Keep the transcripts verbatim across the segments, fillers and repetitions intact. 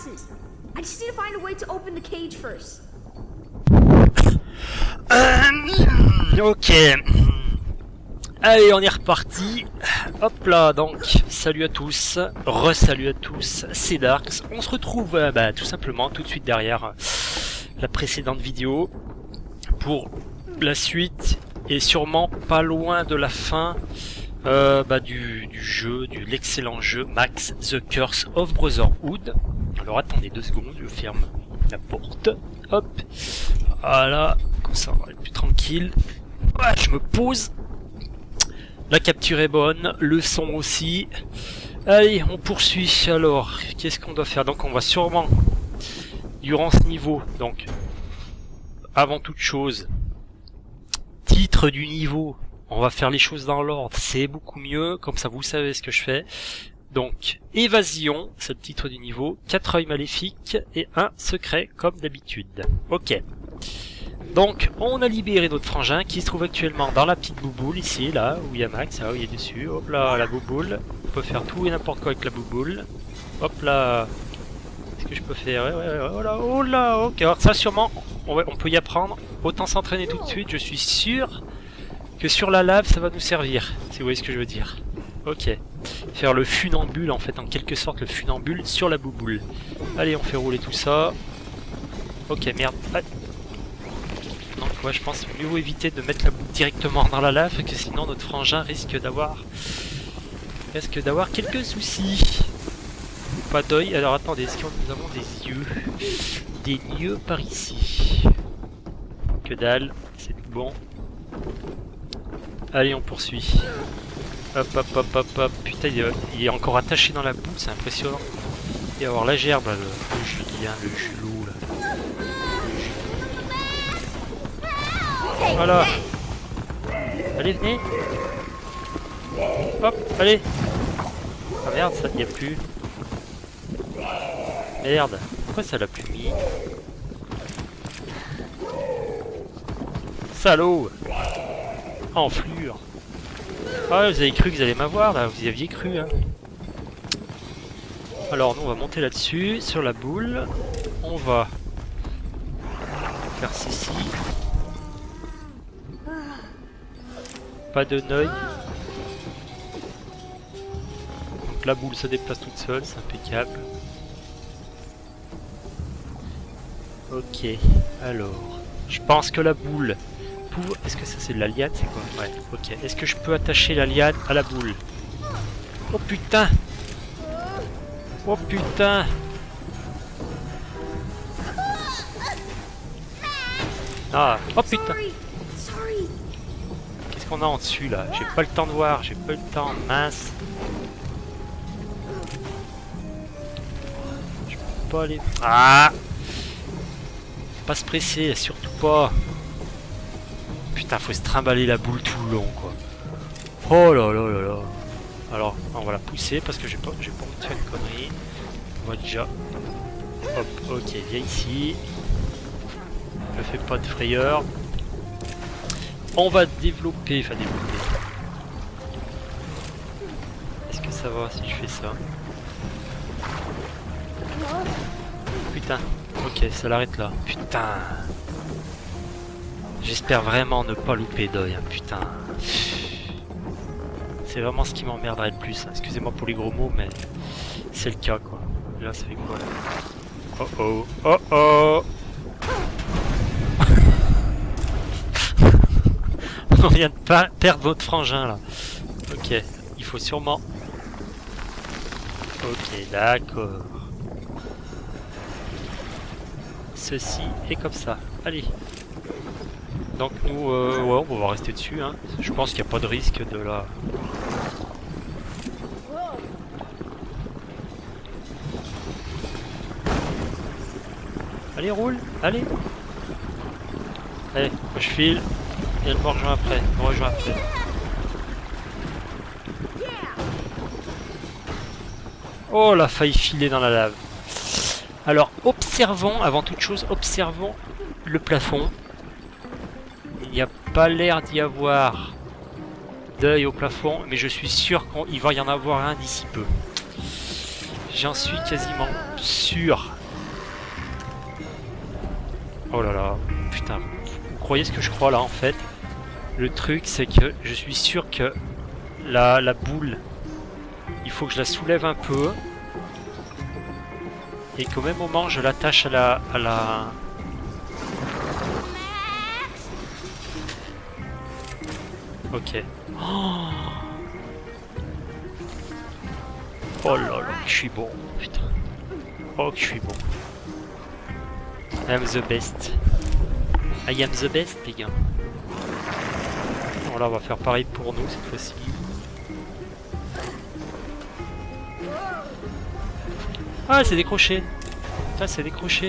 boxes. I just need to find a way to open the cage first. Euh, ok. Allez, on est reparti. Hop là, donc, salut à tous, re-salut à tous, c'est Darks. On se retrouve euh, bah, tout simplement tout de suite derrière euh, la précédente vidéo pour la suite et sûrement pas loin de la fin euh, bah, du, du jeu, de l'excellent jeu Max The Curse of Brotherhood. Alors attendez deux secondes, je ferme la porte. Hop, voilà, comme ça on va être plus tranquille. Ouais, je me pose. La capture est bonne, le son aussi. Allez, on poursuit. Alors, qu'est-ce qu'on doit faire? Donc on va sûrement, durant ce niveau, donc, avant toute chose, titre du niveau, on va faire les choses dans l'ordre, c'est beaucoup mieux, comme ça vous savez ce que je fais. Donc, évasion, c'est le titre du niveau, quatre œils maléfiques et un secret comme d'habitude. Ok. Donc, on a libéré notre frangin qui se trouve actuellement dans la petite bouboule ici, là, où il y a Max, là où il est dessus. Hop là, la bouboule. On peut faire tout et n'importe quoi avec la bouboule. Hop là. Qu'est-ce que je peux faire? Ouais, ouais, ouais, oh là, oh là, ok. Alors ça, sûrement, on, on peut y apprendre. Autant s'entraîner tout de suite, je suis sûr que sur la lave, ça va nous servir. Si vous voyez ce que je veux dire. Ok. Faire le funambule, en fait, en quelque sorte, le funambule sur la bouboule. Allez, on fait rouler tout ça. Ok, merde. Ah. Donc moi je pense qu'il mieux vaut éviter de mettre la boule directement dans la lave, que sinon notre frangin risque d'avoir risque d'avoir quelques soucis. Pas d'œil. Alors attendez, est-ce que nous avons des yeux? Des yeux par ici. Que dalle, c'est tout bon. Allez, on poursuit. Hop hop hop hop hop. Putain, il est, il est encore attaché dans la boule, c'est impressionnant. Il va y avoir la gerbe là, le, le Julien, le Julot là. Voilà. Allez, venez. Hop, allez. Ah merde, ça n'y a plus. Merde. Pourquoi ça l'a plus mis? Salaud. Enflure. Ah, vous avez cru que vous allez m'avoir là, vous y aviez cru hein. Alors nous on va monter là-dessus, sur la boule. On va faire ceci. Pas de neuil. Donc la boule se déplace toute seule, c'est impeccable. Ok, alors. Je pense que la boule... Est-ce que ça c'est de la liane? C'est quoi? Ouais, ok. Est-ce que je peux attacher la liane à la boule? Oh putain! Oh putain! Ah! Oh putain! Qu'est-ce qu'on a en dessus là? J'ai pas le temps de voir, j'ai pas le temps, mince. Je peux pas aller... Ah! Pas se presser, surtout pas. Putain, faut se trimballer la boule tout le long quoi. Oh là là là là. Alors, on va la pousser parce que j'ai pas, j'ai pas envie de faire une connerie. On va déjà... Hop, ok, viens ici. Ne fais pas de frayeur. On va développer, enfin développer. Est-ce que ça va si je fais ça? Putain, ok, ça l'arrête là. Putain. J'espère vraiment ne pas louper d'œil, hein. Putain. C'est vraiment ce qui m'emmerderait le plus. Hein. Excusez-moi pour les gros mots, mais c'est le cas quoi. Là, ça fait quoi là? Oh oh, oh oh. On vient de pas perdre votre frangin là. Ok, il faut sûrement... Ok, d'accord. Ceci est comme ça. Allez. Donc nous, euh, ouais, on va rester dessus. Hein. Je pense qu'il n'y a pas de risque de la... Allez, roule. Allez. Allez, je file. Et elle me rejoint après, elle me rejoint après. Oh, la faille filée dans la lave. Alors, observons, avant toute chose, observons le plafond. Il n'y a pas l'air d'y avoir d'œil au plafond, mais je suis sûr qu'il va y en avoir un d'ici peu. J'en suis quasiment sûr. Oh là là, putain. Vous croyez ce que je crois là en fait? Le truc c'est que je suis sûr que la, la boule, il faut que je la soulève un peu. Et qu'au même moment je l'attache à la... à la... Ok. Oh, oh là là, que je suis bon, putain. Oh que je suis bon. I'm the best. I am the best, les gars. Bon là, on va faire pareil pour nous cette fois-ci. Ah, c'est décroché. Putain, c'est décroché.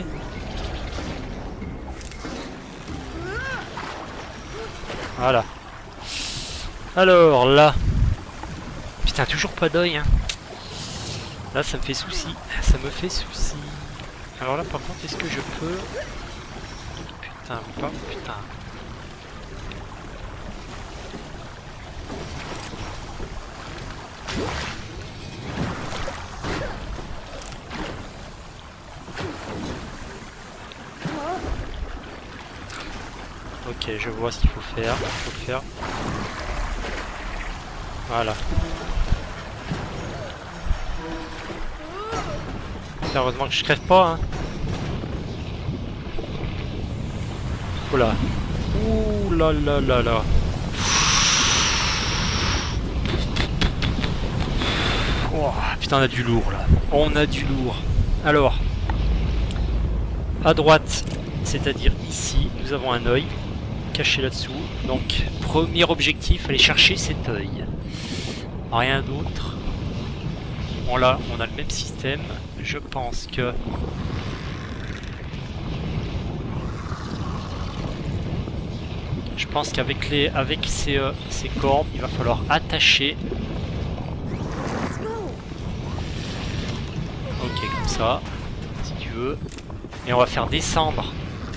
Voilà. Alors là. Putain, toujours pas d'œil, hein. Là, ça me fait souci. Ça me fait souci. Alors là, par contre, est-ce que je peux... Putain, pas... Putain. Ok, je vois ce qu'il faut faire. Il faut faire... Voilà. Heureusement que je crève pas, hein. Oh là. Ouh là là là là. Oh, putain, on a du lourd là. On a du lourd. Alors, à droite, c'est-à-dire ici, nous avons un œil caché là-dessous. Donc, premier objectif, aller chercher cet œil. Rien d'autre. Bon là, on a le même système. Je pense que... Je pense qu'avec les, avec ces, euh, ces cordes, il va falloir attacher. Ok, comme ça, si tu veux. Et on va faire descendre.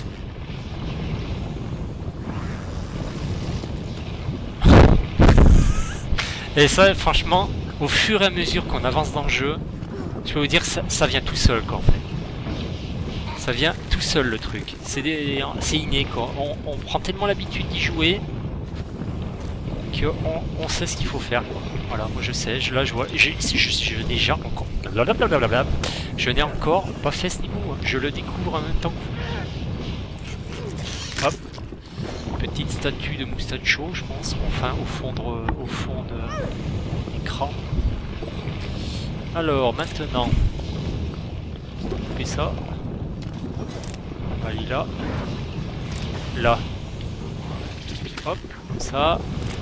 Et ça, franchement, au fur et à mesure qu'on avance dans le jeu, je peux vous dire, ça, ça vient tout seul, quoi, en fait. Ça vient tout seul, le truc. C'est inné, quoi. On, on prend tellement l'habitude d'y jouer qu'on on sait ce qu'il faut faire, quoi. Voilà, moi je sais, je, là je vois, je, je, je, je n'ai déjà encore, blablabla, je n'ai encore pas fait ce niveau, hein. Je le découvre en même temps que vous. Hop, petite statue de Moustacho, je pense, enfin au fond de, au fond de l'écran. Alors maintenant, on fait ça, on va aller là, là, hop, comme ça.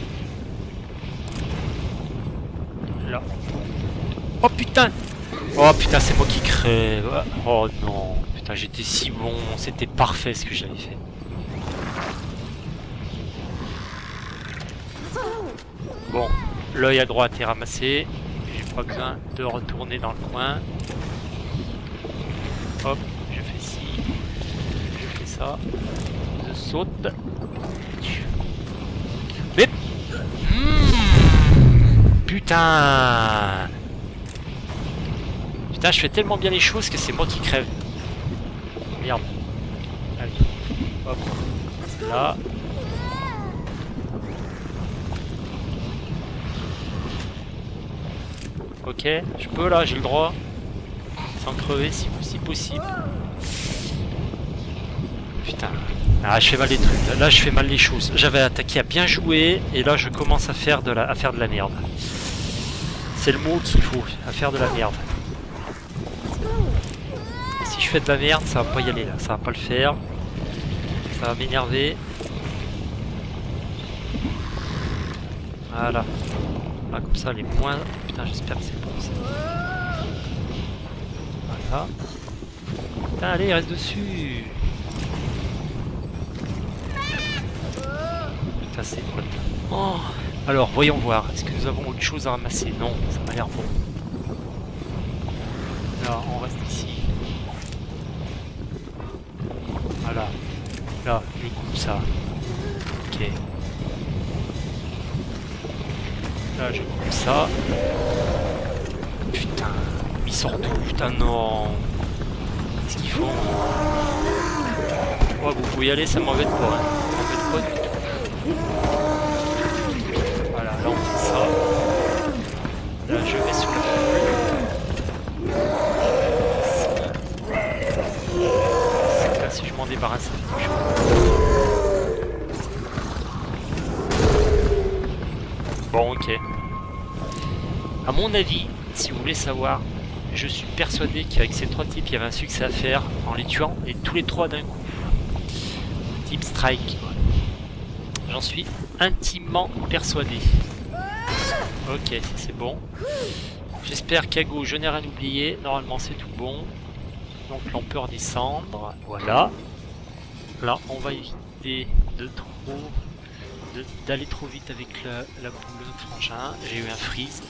Là. Oh putain! Oh putain, c'est moi qui crève. Oh non. Putain, j'étais si bon. C'était parfait ce que j'avais fait. Bon, l'œil à droite est ramassé. J'ai pas besoin de retourner dans le coin. Hop, je fais ci. Je fais ça. Je saute. Mais... Putain! Putain, je fais tellement bien les choses que c'est moi qui crève. Merde. Allez. Hop. Là. Ok, je peux là, j'ai le droit. Sans crever si, si possible. Putain. Ah, je fais mal les trucs. Là, là, je fais mal les choses. J'avais attaqué à bien jouer et là, je commence à faire de la, à faire de la merde. C'est le mot qu'il faut, à faire de la merde. Et si je fais de la merde, ça va pas y aller là, ça va pas le faire. Ça va m'énerver. Voilà. Là, comme ça, les moins... Putain, j'espère que c'est bon ça. Voilà. Putain, allez, reste dessus. Putain, c'est quoi? Oh. Alors, voyons voir. Est-ce que nous avons autre chose à ramasser? Non, ça m'a l'air bon. Là, on reste ici. Voilà. Là, les coups, ça. Ok. Là, je coupe ça. Putain. Ils sortent d'où? Putain, non. Qu'est-ce qu'ils font? Ouais, vous pouvez y aller, ça m'embête pas. Hein. Ça m'embête pas du tout. Voilà, là on fait ça. Là je vais sur la boule. Là si je m'en débarrasse, ça fait quelque chose. Bon, ok. À mon avis, si vous voulez savoir, je suis persuadé qu'avec ces trois types, il y avait un succès à faire en les tuant et tous les trois d'un coup. Type strike. J'en suis intimement persuadé. Ok, ça c'est bon. J'espère qu'à gauche, je n'ai rien oublié. Normalement, c'est tout bon. Donc là, on peut redescendre. Voilà. Là, on va éviter de trop... d'aller trop vite avec la, la boule de frangin. J'ai eu un freeze.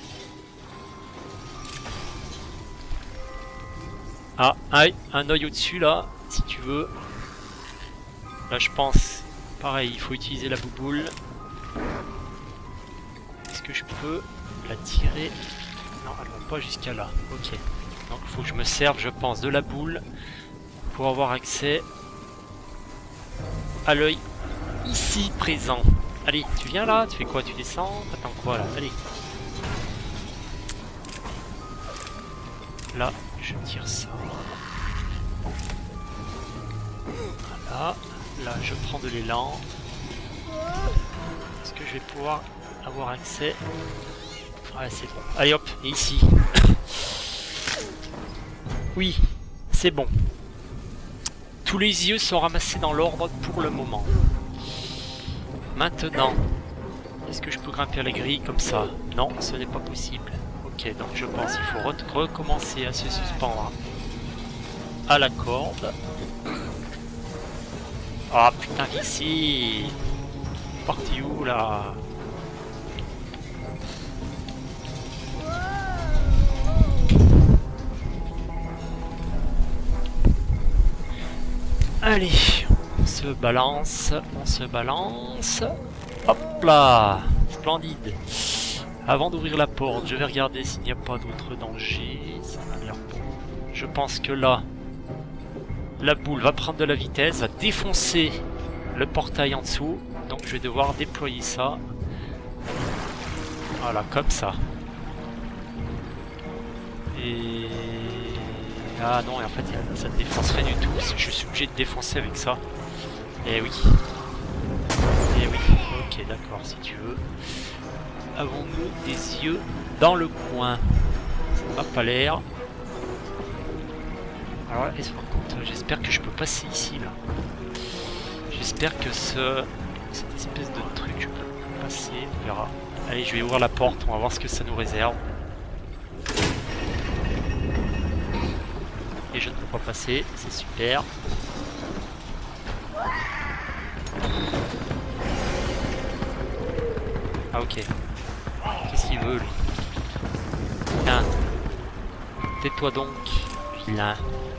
Ah, aïe, un œil au-dessus là, si tu veux. Là, je pense, pareil, il faut utiliser la bouboule. Est-ce que je peux la tirer? Non, elle va pas jusqu'à là. Ok. Donc, il faut que je me serve, je pense, de la boule pour avoir accès à l'œil ici présent. Allez, tu viens là, tu fais quoi? Tu descends? Attends quoi là? Allez. Là, je tire ça. Voilà. Là, je prends de l'élan. Est-ce que je vais pouvoir avoir accès? Ouais, c'est bon. Allez hop, et ici. Oui, c'est bon. Tous les yeux sont ramassés dans l'ordre pour le moment. Maintenant, est-ce que je peux grimper à la grille comme ça? Non, ce n'est pas possible. Ok, donc je pense qu'il faut re recommencer à se suspendre à la corde. Ah putain, ici! Parti où là? Allez, on se balance, on se balance. Hop là! Splendide! Avant d'ouvrir la porte, je vais regarder s'il n'y a pas d'autres dangers. Ça a l'air bon. Je pense que là, la boule va prendre de la vitesse, va défoncer le portail en dessous. Donc je vais devoir déployer ça. Voilà, comme ça. Et... ah non, et en fait, ça ne défonce rien du tout. Je suis obligé de défoncer avec ça. Eh oui. Eh oui. Ok, d'accord, si tu veux. Avons-nous des yeux dans le coin? Ça n'a pas l'air. Alors, j'espère que je peux passer ici, là. J'espère que ce, cette espèce de truc, je peux passer, on verra. Allez, je vais ouvrir la porte, on va voir ce que ça nous réserve. Et je ne peux pas passer, c'est super. Ah ok. Qu'est-ce qu'il veut lui? Tiens. Tais-toi donc, vilain.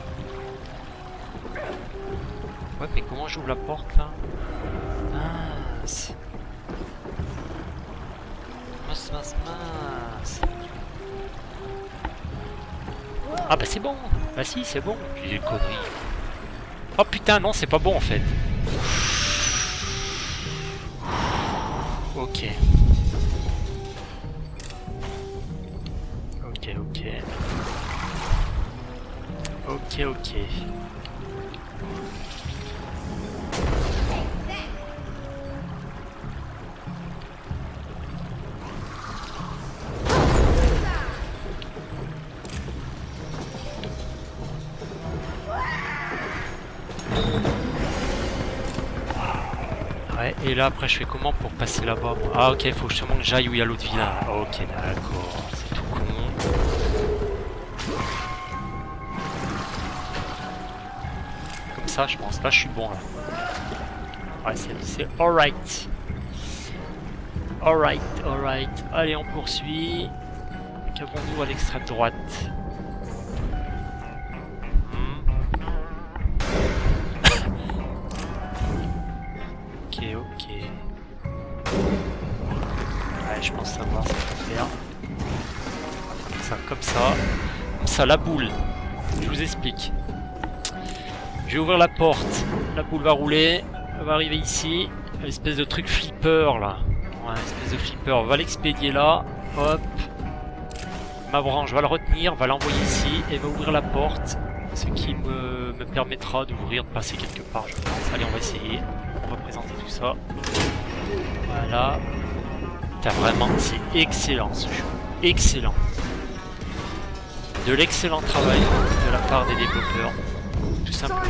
Ouais, mais comment j'ouvre la porte là? Mince. Mince, mince, mince. Ah bah c'est bon. Bah si, c'est bon. J'ai des conneries. Oh putain, non, c'est pas bon en fait. Ok. Ok, ok. Ok, ok. Ouais, et là après je fais comment pour passer là-bas? Ah ok, il faut justement que j'aille où il y a l'autre vilain. Ok, d'accord, c'est tout con. Comme ça je pense, là je suis bon là. Ouais, c'est alright. Alright, alright. Allez, on poursuit. Qu'avons-nous à l'extrême droite? Ok, ok. Ouais, je pense savoir ce qu'il faut faire. Ça, comme ça. Comme ça, la boule. Je vous explique. Je vais ouvrir la porte la boule va rouler. Elle va arriver ici. L'espèce de truc flipper là. Ouais, espèce de flipper. On va l'expédier là. Hop. Ma branche va le retenir, va l'envoyer ici et va ouvrir la porte. Ce qui me, me permettra d'ouvrir, de passer quelque part, je pense. Allez, on va essayer. On va présenter tout ça. Voilà. Putain, vraiment, c'est excellent ce jeu. Excellent. De l'excellent travail de la part des développeurs. Tout simplement.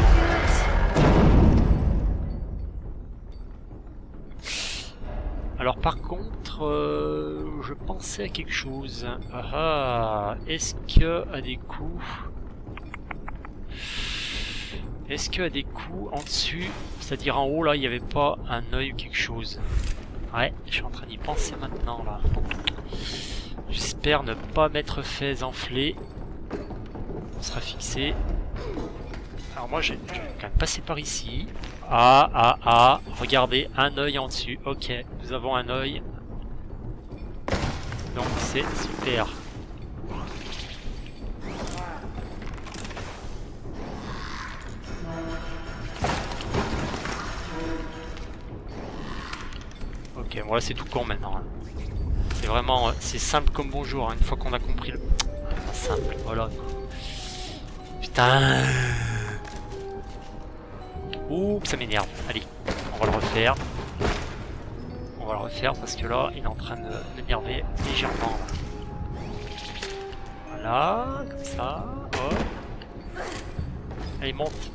Alors par contre, euh, je pensais à quelque chose. Ah ah, est-ce que à des coups... Est-ce que à des coups en dessus, c'est-à-dire en haut là, il n'y avait pas un œil ou quelque chose? Ouais, je suis en train d'y penser maintenant là. J'espère ne pas m'être fait enfler. On sera fixé. Alors moi je vais quand même passer par ici. Ah ah ah, regardez, un œil en dessus. Ok, nous avons un œil. Donc c'est super. Ok, voilà, c'est tout con maintenant. Hein. C'est vraiment, c'est simple comme bonjour. Hein, une fois qu'on a compris le... Simple, voilà. Putain. Ouh, ça m'énerve. Allez, on va le refaire. On va le refaire parce que là, il est en train de m'énerver légèrement. Voilà, comme ça. Hop. Allez, monte.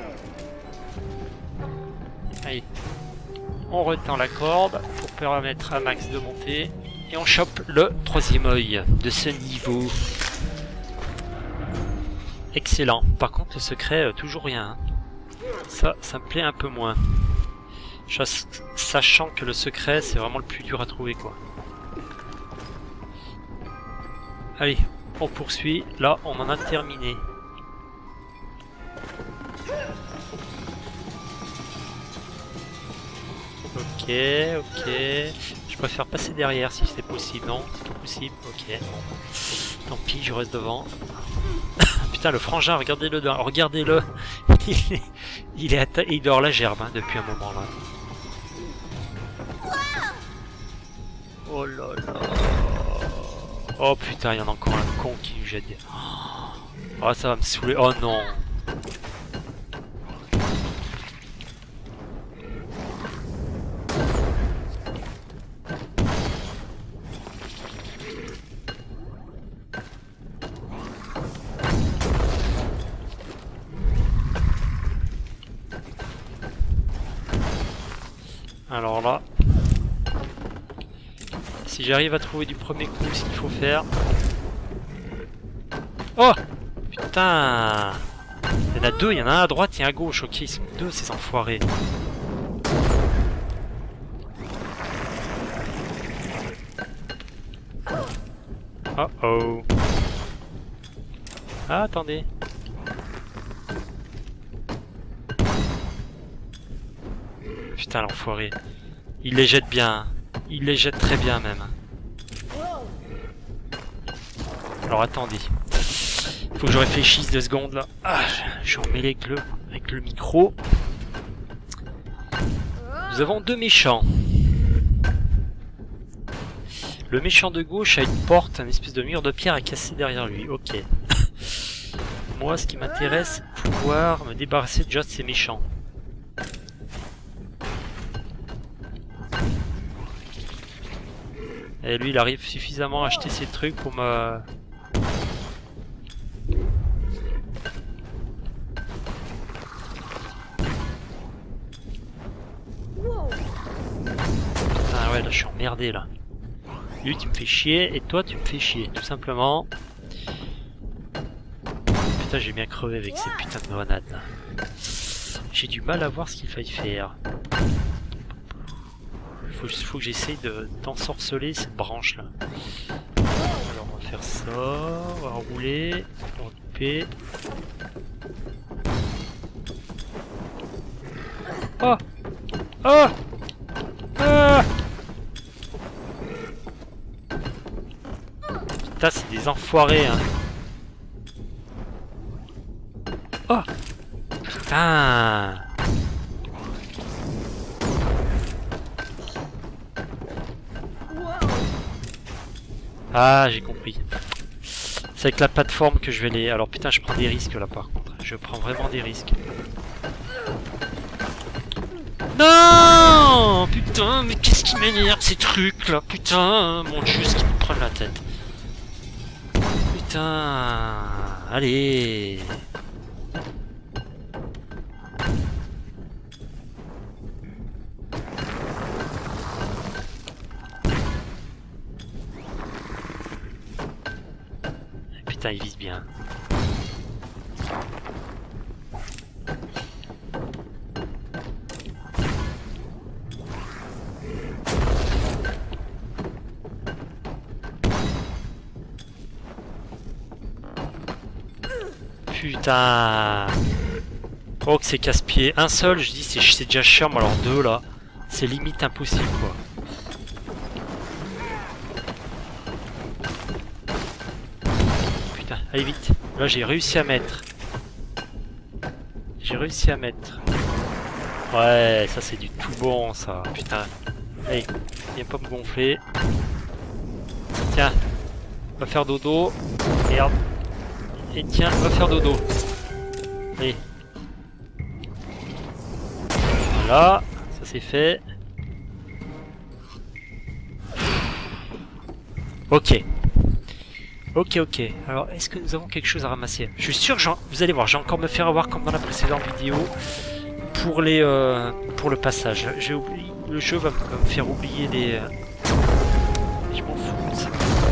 Allez. On retend la corde pour permettre à Max de monter. Et on chope le troisième œil de ce niveau. Excellent. Par contre, le secret, euh, toujours rien. Hein. Ça, ça me plaît un peu moins. Chas sachant que le secret, c'est vraiment le plus dur à trouver, quoi. Allez, on poursuit. Là, on en a terminé. Ok, ok. Je préfère passer derrière si c'est possible. Non, c'est pas possible. Ok, bon. Tant pis, je reste devant. Putain, le frangin, regardez-le, regardez-le. Il est, il est atta... il dort la gerbe hein, depuis un moment là. Oh là là. Oh putain, il y en a encore un con qui lui jette des... Oh, ça va me saouler. Oh non. Alors là, si j'arrive à trouver du premier coup ce qu'il faut faire... Oh putain! Il y en a deux, il y en a un à droite et un à gauche. Ok, ils sont deux ces enfoirés. Oh oh. Ah, attendez. Putain, l'enfoiré. Il les jette bien. Il les jette très bien même. Alors attendez. Faut que je réfléchisse deux secondes là. Ah, je suis emmêlé avec le, avec le micro. Nous avons deux méchants. Le méchant de gauche a une porte, un espèce de mur de pierre à casser derrière lui. Ok. Moi, ce qui m'intéresse, c'est de pouvoir me débarrasser déjà de ces méchants. Et lui, il arrive suffisamment à acheter ses trucs pour me... Ah ouais, là, je suis emmerdé, là. Lui, tu me fais chier, et toi, tu me fais chier, tout simplement. Putain, j'ai bien crevé avec ces putains de grenades, là. J'ai du mal à voir ce qu'il faille faire. Faut, faut que j'essaye d'ensorceler de, cette branche là. Alors on va faire ça, on va rouler, on va couper. Oh Oh Ah Putain, c'est des enfoirés hein. Oh Putain Ah, j'ai compris. C'est avec la plateforme que je vais les... Alors putain, je prends des risques là par contre. Je prends vraiment des risques. Non, putain, mais qu'est-ce qui m'énerve ces trucs là, putain, mon dieu, ce qui me prend la tête. Putain, allez. Putain, il vise bien. Putain. Oh que c'est casse-pied. Un seul, je dis c'est déjà chiant, mais alors deux là, c'est limite impossible quoi. Putain, allez vite. Là j'ai réussi à mettre. J'ai réussi à mettre. Ouais, ça c'est du tout bon ça. Putain. Allez, viens pas me gonfler. Tiens, va faire dodo. Merde. Et tiens, va faire dodo. Allez. Voilà, ça c'est fait. Ok. Ok, ok. Alors, est-ce que nous avons quelque chose à ramasser? Je suis sûr que vous allez voir, je vais encore me faire avoir comme dans la précédente vidéo pour les euh, pour le passage. J'ai oublié, le jeu va, va me faire oublier les. Euh... Je m'en fous de ça.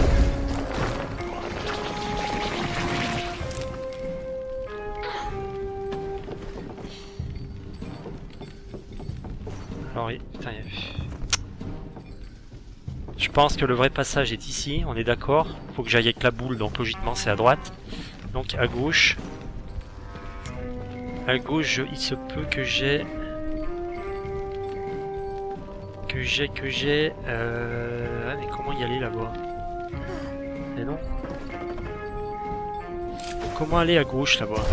Alors, putain, il y a... Je pense que le vrai passage est ici, on est d'accord. Faut que j'aille avec la boule, donc logiquement c'est à droite. Donc à gauche. À gauche, il se peut que j'ai... Que j'ai, que j'ai... Euh... Ah, mais comment y aller là-bas? Mais non. Comment aller à gauche là-bas?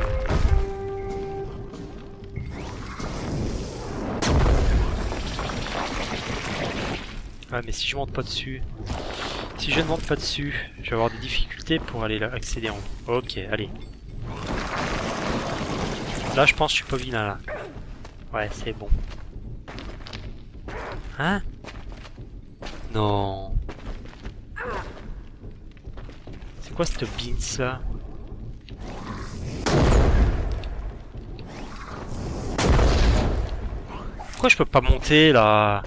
Ah mais si je monte pas dessus, si je ne monte pas dessus, je vais avoir des difficultés pour aller là, accéder en haut. Ok, allez. Là je pense que je suis pas vilain là. Ouais, c'est bon. Hein? Non. C'est quoi cette beans là? Pourquoi je peux pas monter là?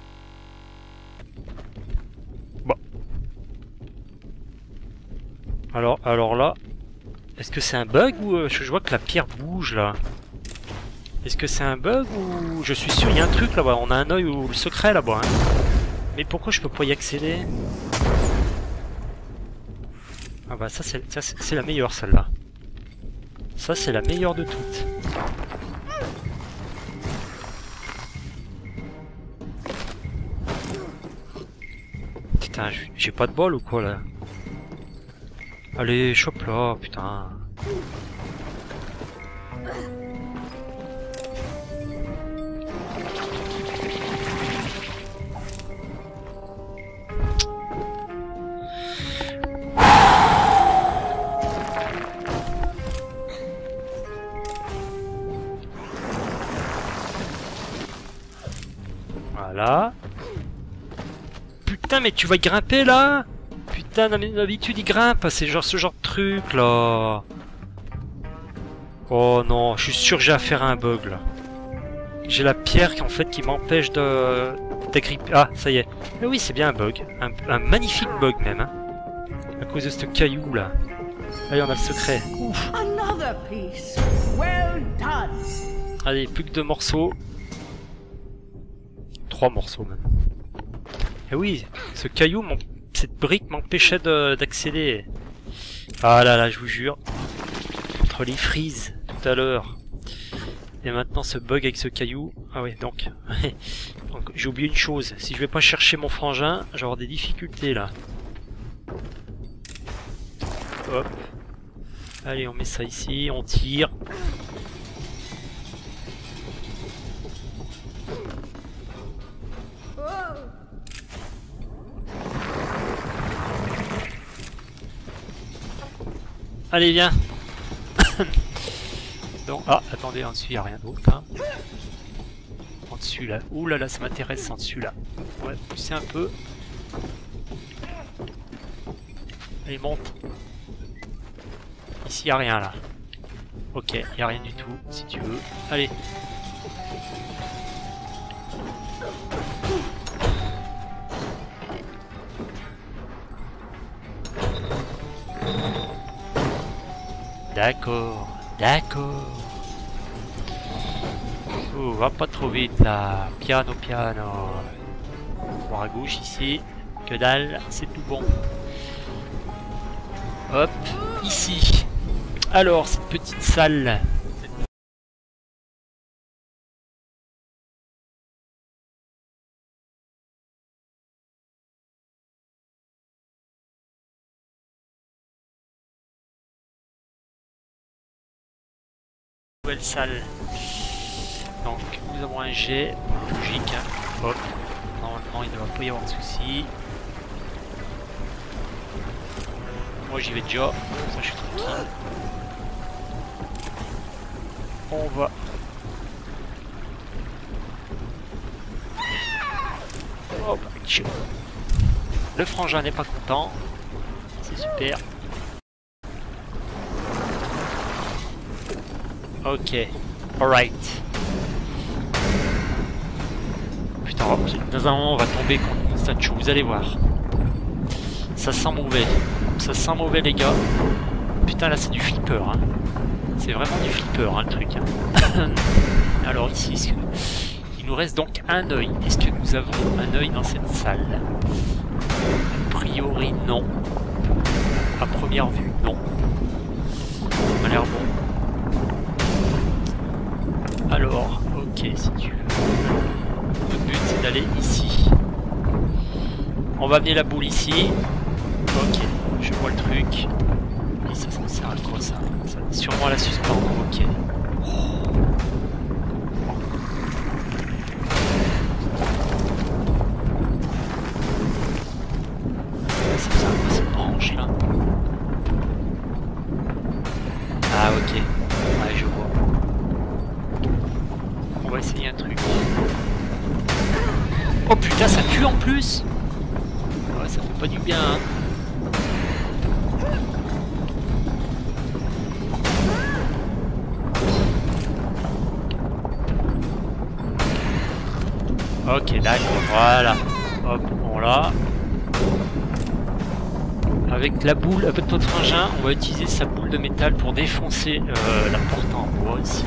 Alors, alors là, est-ce que c'est un bug ou euh, je vois que la pierre bouge là? Est-ce que c'est un bug ou je suis sûr il y a un truc là-bas, on a un œil ou le secret là-bas. Hein. Mais pourquoi je peux pas y accéder? Ah bah ça c'est la meilleure celle-là. Ça c'est la meilleure de toutes. Putain, j'ai pas de bol ou quoi là? Allez, chope là, putain. Voilà. Putain, mais tu vas grimper là? Putain, d'habitude il grimpe, c'est genre ce genre de truc là. Oh non, je suis sûr que j'ai affaire à un bug là. J'ai la pierre qui en fait qui m'empêche de d'agripper. Ah, ça y est. Mais oui, c'est bien un bug, un, un magnifique bug même. Hein. À cause de ce caillou là. Allez, on a le secret. Ouf. Well done. Allez, plus que deux morceaux. Trois morceaux même. Et oui, ce caillou m'empêche. Cette brique m'empêchait d'accéder. Ah là là, je vous jure. Entre les frises tout à l'heure. Et maintenant ce bug avec ce caillou. Ah oui, donc. donc j'ai oublié une chose. Si je vais pas chercher mon frangin, je vais avoir des difficultés là. Hop. Allez, on met ça ici, on tire. Allez, viens. Donc, ah, attendez, en dessus, il n'y a rien d'autre. Hein. En dessus, là. Ouh là là, ça m'intéresse en dessus, là. Ouais, pousser un peu. Allez, monte. Ici, il n'y a rien, là. Ok, il n'y a rien du tout, si tu veux. Allez. D'accord, d'accord. Oh, va pas trop vite là. Piano, piano. Voir à gauche ici. Que dalle, c'est tout bon. Hop, ici. Alors, cette petite salle. Nouvelle salle. Donc, nous avons un jet. Logique, hein. Hop. Normalement, il ne va pas y avoir de soucis. Moi, j'y vais déjà. Ça, je suis tranquille. On va. Hop. Le frangin n'est pas content. C'est super. Ok. Alright. Putain, dans un moment, on va tomber contre une statue. Vous allez voir. Ça sent mauvais. Ça sent mauvais, les gars. Putain, là, c'est du flipper. Hein. C'est vraiment du flipper, hein, le truc. Hein. Alors, ici, il nous reste donc un œil. Est-ce que nous avons un œil dans cette salle? A priori, non. À première vue, non. Ça m'a l'air bon. Alors, ok, si tu veux. Le but, c'est d'aller ici. On va amener la boule ici. Ok, je vois le truc. Et ça, ça sert à quoi ça, ça sûrement à la suspendre, ok. Oh. Ça sert à quoi cette branche là? Ah ok, ouais je vois. On va essayer un truc. Oh putain, ça tue en plus! Ouais, ça fait pas du bien, hein. Ok, d'accord, voilà. Hop, on l'a. Avec la boule, avec notre frangin, on va utiliser sa boule de métal pour défoncer euh, la porte en bois ici.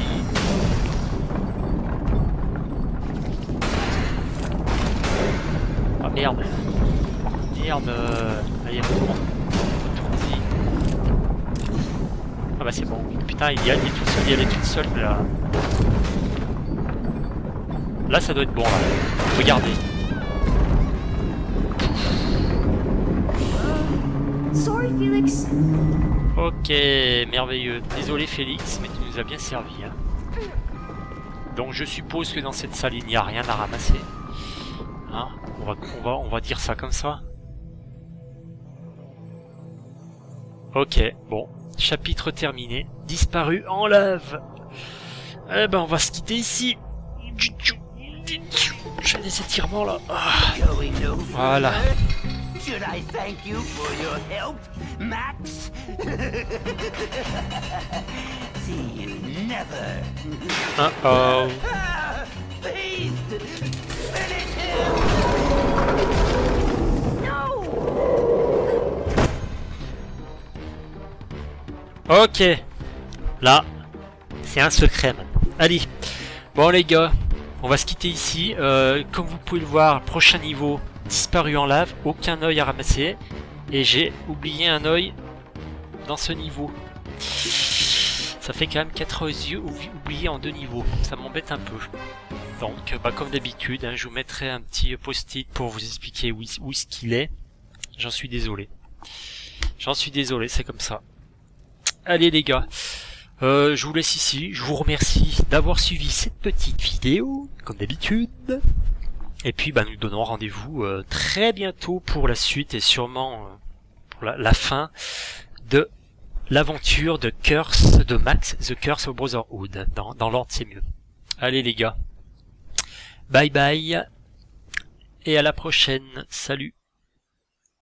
Ah merde. Merde. Euh... Allez, retourne. Retourne-y. Ah bah c'est bon. Putain, il y a, il est tout seul, il y a toute seule là. Là, ça doit être bon, là. Regardez. Uh, sorry, Felix. Ok, merveilleux. Désolé, Félix, mais tu nous as bien servi. Hein. Donc, je suppose que dans cette salle, il n'y a rien à ramasser. Hein, on va, on va, on va dire ça comme ça. Ok, bon. Chapitre terminé. Disparu en lave. Eh ben, on va se quitter ici. Je fais des étirements là. Ah. Voilà. Should I thank you for your help, Max? See you never. Uh oh. Please, finish him. No. Ok. Là, c'est un secret maintenant. Allez. Bon les gars, on va se quitter ici. Euh, comme vous pouvez le voir, prochain niveau. Disparu en lave, aucun œil à ramasser, et j'ai oublié un œil dans ce niveau. Ça fait quand même quatre yeux oubliés en deux niveaux, ça m'embête un peu. Donc, bah, comme d'habitude, hein, je vous mettrai un petit post-it pour vous expliquer où, où est-ce qu'il est. J'en suis désolé. J'en suis désolé, c'est comme ça. Allez les gars, euh, je vous laisse ici. Je vous remercie d'avoir suivi cette petite vidéo, comme d'habitude. Et puis bah, nous donnons rendez-vous euh, très bientôt pour la suite et sûrement euh, pour la, la fin de l'aventure de Curse, de Max The Curse of Brotherhood. Dans, dans l'ordre, c'est mieux. Allez les gars. Bye bye. Et à la prochaine. Salut.